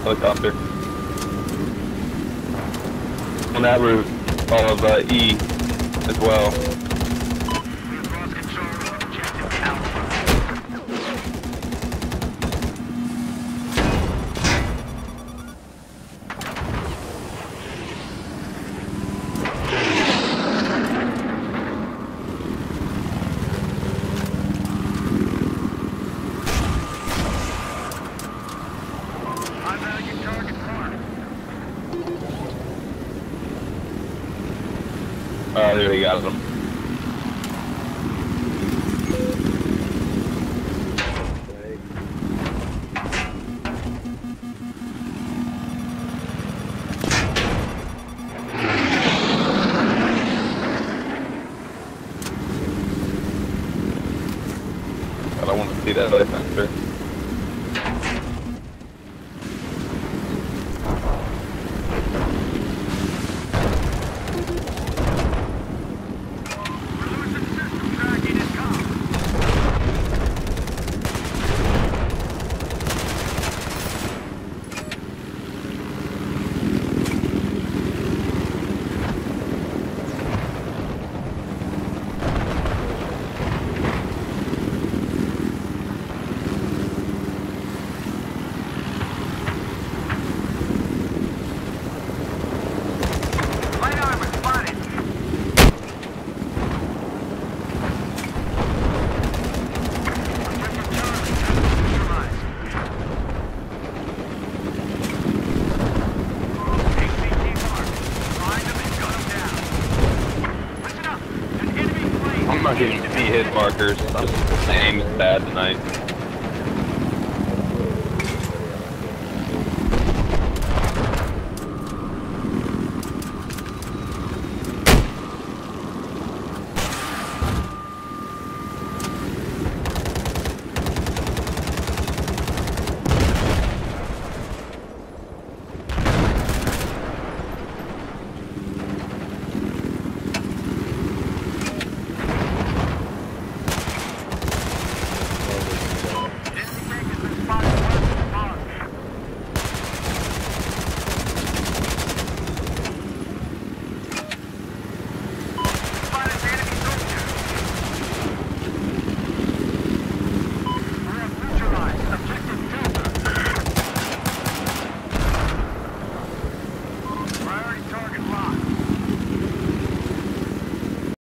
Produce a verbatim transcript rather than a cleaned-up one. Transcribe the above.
helicopter. On that route, all of uh, E as well. We've lost control of objective Alpha. High value target marked. Uh, there we got them. God, I want to see that other sensor. Light armor spotted. Objective Charlie neutralized. A C T marked. Find them and gun them down. Listen up. An enemy plane. I'm not getting to see his markers. I'm just, the aim is bad tonight.